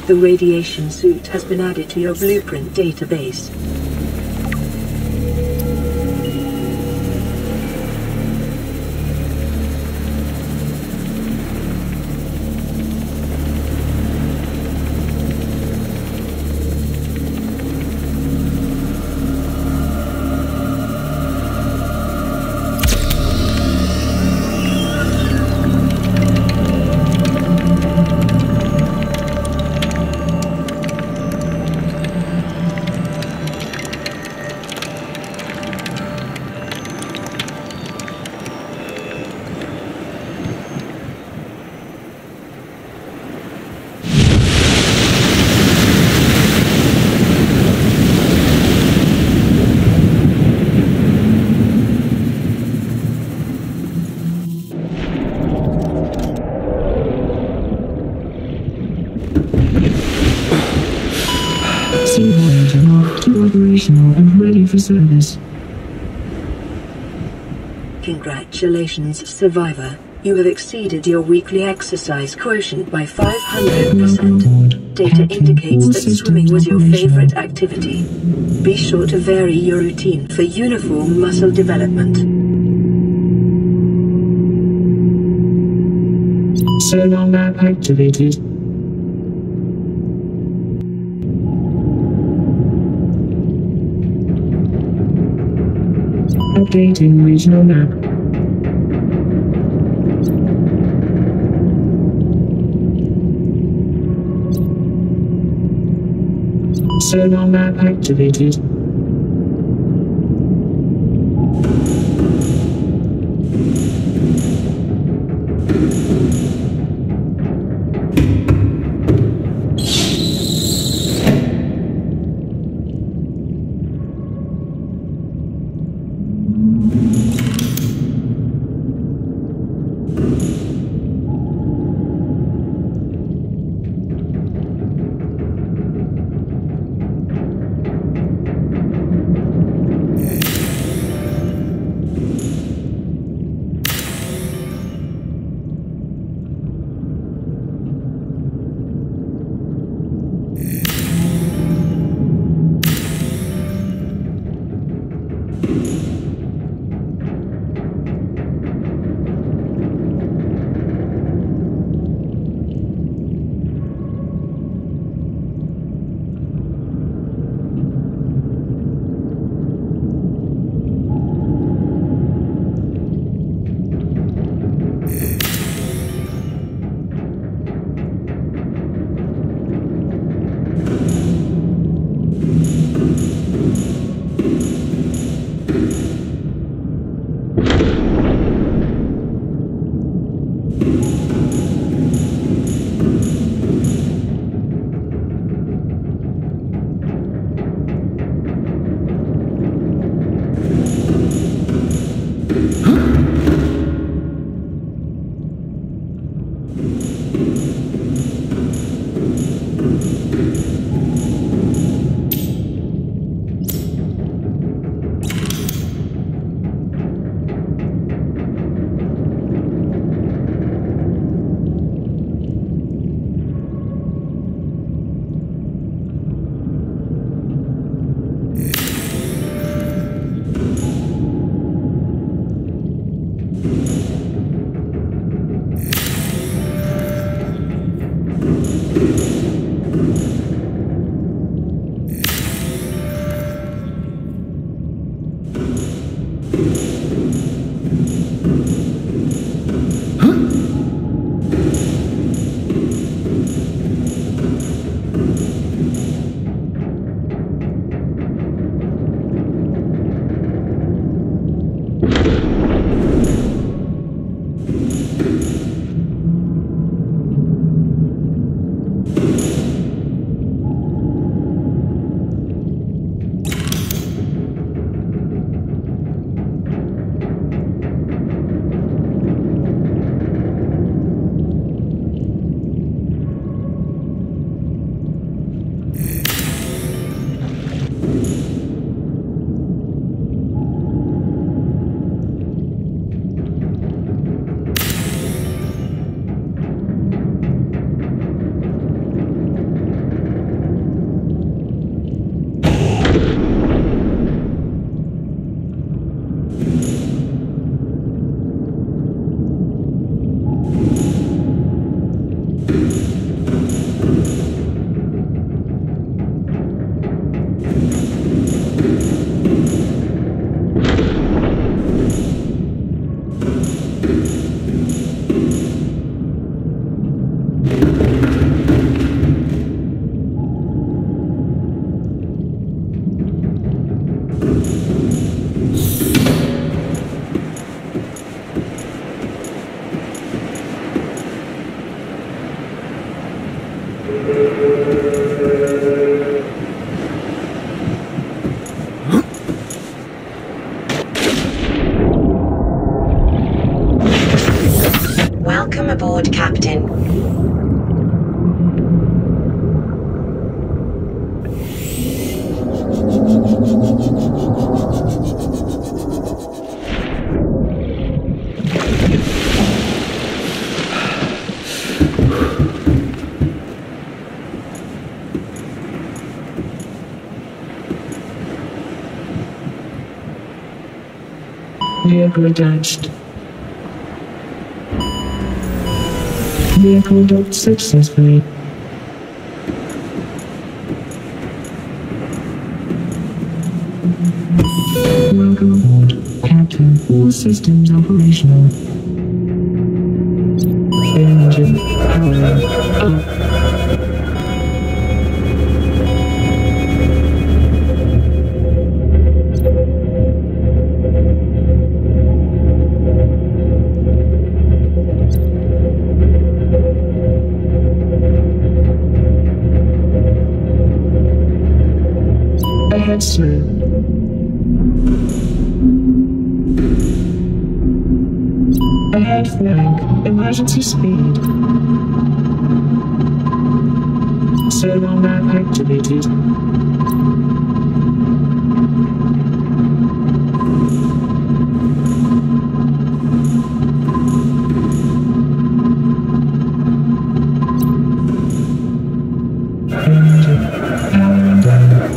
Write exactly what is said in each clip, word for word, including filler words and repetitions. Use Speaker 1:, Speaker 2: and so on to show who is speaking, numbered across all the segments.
Speaker 1: The radiation suit has been added to your blueprint database.
Speaker 2: Seavoyager marked you operational and ready for service.
Speaker 1: Congratulations, Survivor. You have exceeded your weekly exercise quotient by five hundred percent. Data indicates that swimming was your favorite activity. Be sure to vary your routine for uniform muscle development.
Speaker 2: Sonar map activated. Updating regional map. Sonar map activated. Vehicle attached. Vehicle docked successfully. Welcome aboard, Captain. All systems operational. Engine powering up. Ahead, sir. Ahead flank, emergency speed. Sonar map activated. Engine powering down.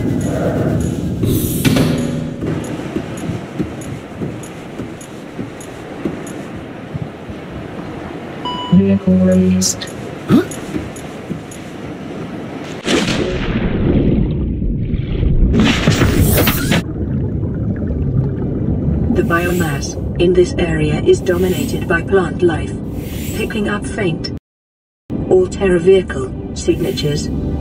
Speaker 2: Vehicle raised.
Speaker 3: Huh?
Speaker 1: The biomass in this area is dominated by plant life, picking up faint Alterra vehicle signatures